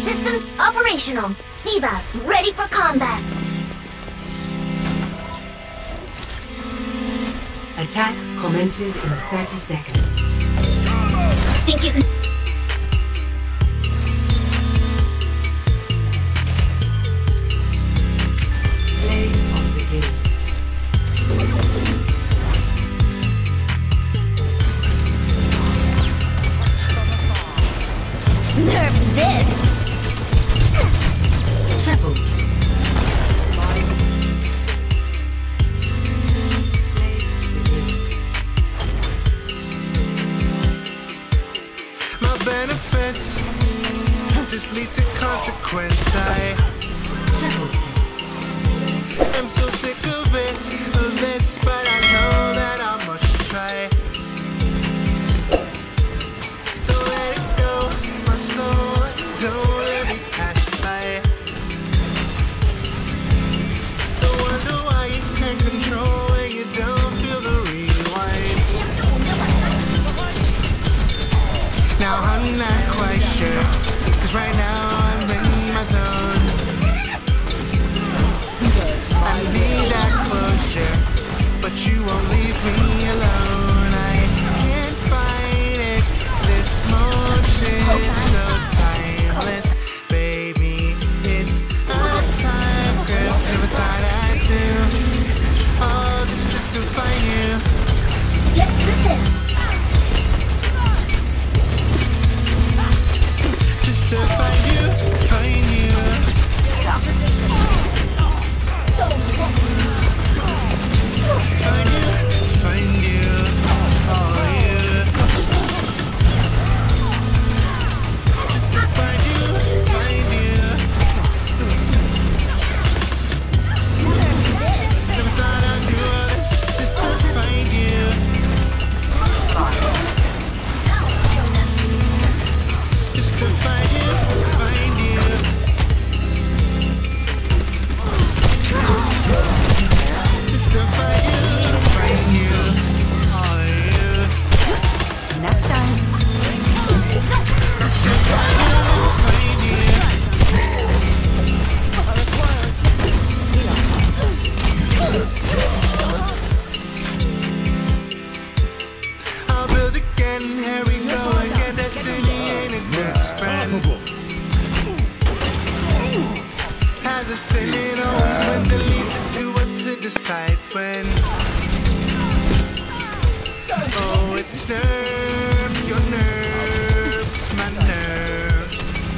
Systems operational. Diva, ready for combat. Attack commences in 30 seconds. Think you can... Play of the game. Nerf this! Triple. My benefits just lead to consequence. I'm so sick of it, of this, but I know that I must try. Don't let it go, my soul, don't let me pass by. Don't wonder why you can't control when you don't feel the rewind. Now I'm not quite sure, 'cause right now I'm in my zone. I need that closure, but you won't leave me alone. I can't fight it, this motion so timeless, baby. It's a time grip, never thought I'd do all this just to find you. Get with it! Just to find you, find you. Find you, oh yeah. Just to find you. Never thought I'd do all this just to find you. Just to find you, find you. Just to find you, oh yeah. Enough time. Just to find you. I'll build again, here we go again. Destiny ain't a good friend. Has us spinning always when the leads to us to decide when. Oh, it's nerve, your nerves, my nerves.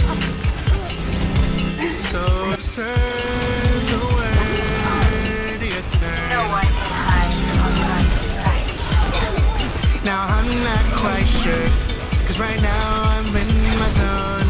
So absurd, the word you turn. No one can hide from my sight. Now I'm not quite sure, 'cause right now I'm in my zone.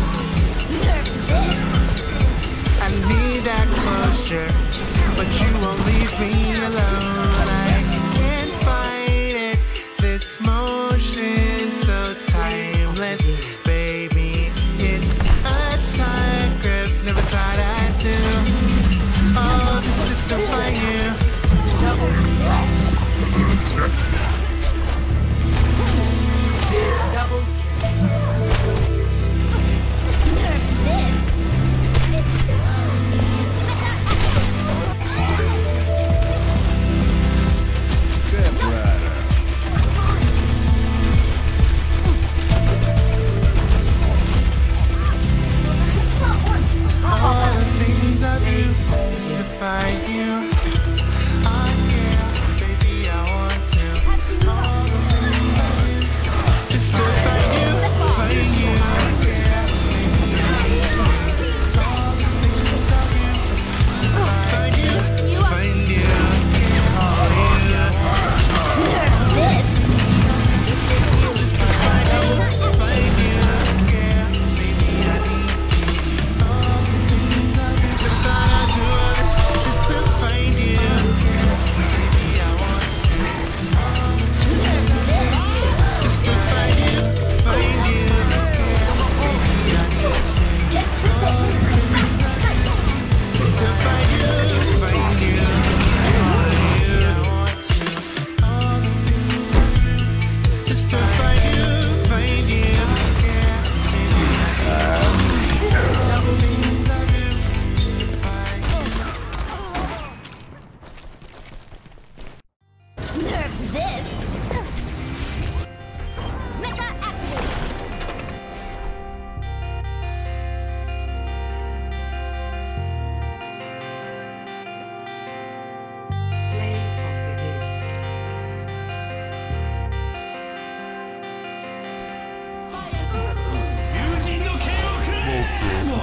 I need that closure, but you won't leave me alone. I can't fight it, this motion so timeless, baby. It's a tight grip, never thought I'd do all this just to find you.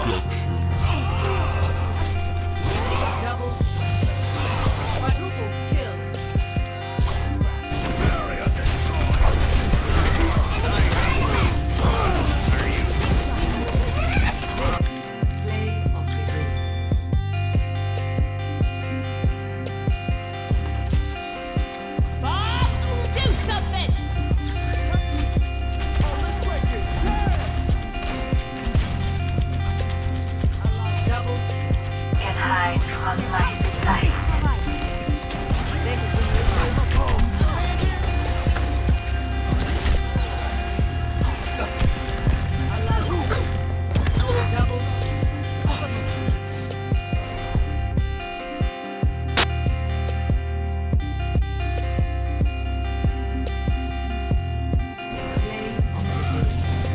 Double. Quadruple kill. Play of the game. Bob, do something! Double. Can hide from my sight. Double. Play of the game.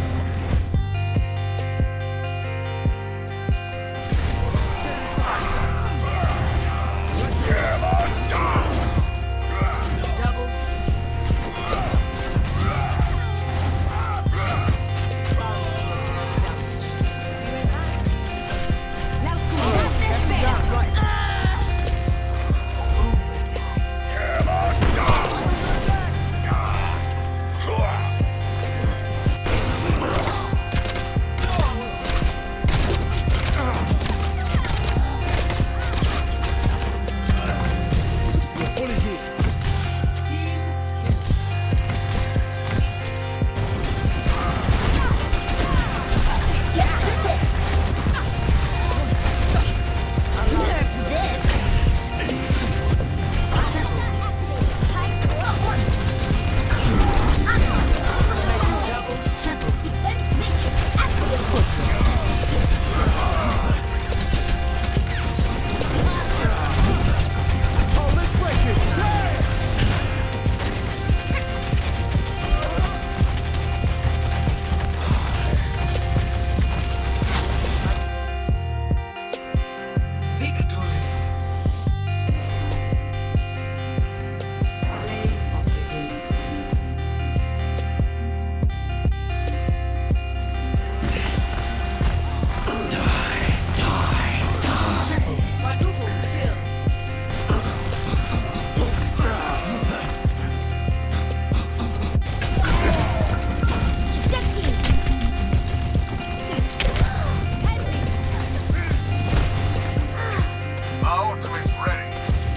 Double. Team Get with this. Nerf this. double. Triple. Defense matrix activated. Victory. Play of the game. Triple. Quadruple kill. Ejecting. My ultimate's ready.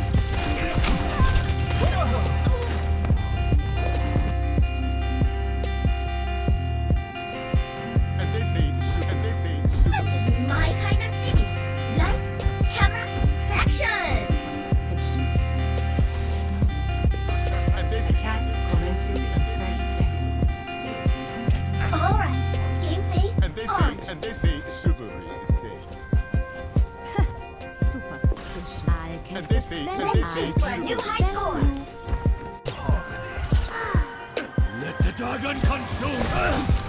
This is my kind of city. Lights, camera, action! Attack commences in 30 seconds. Alright, game face on. And they say chivalry is dead. And they say Let's shoot for a new high score. Let the dragon consume!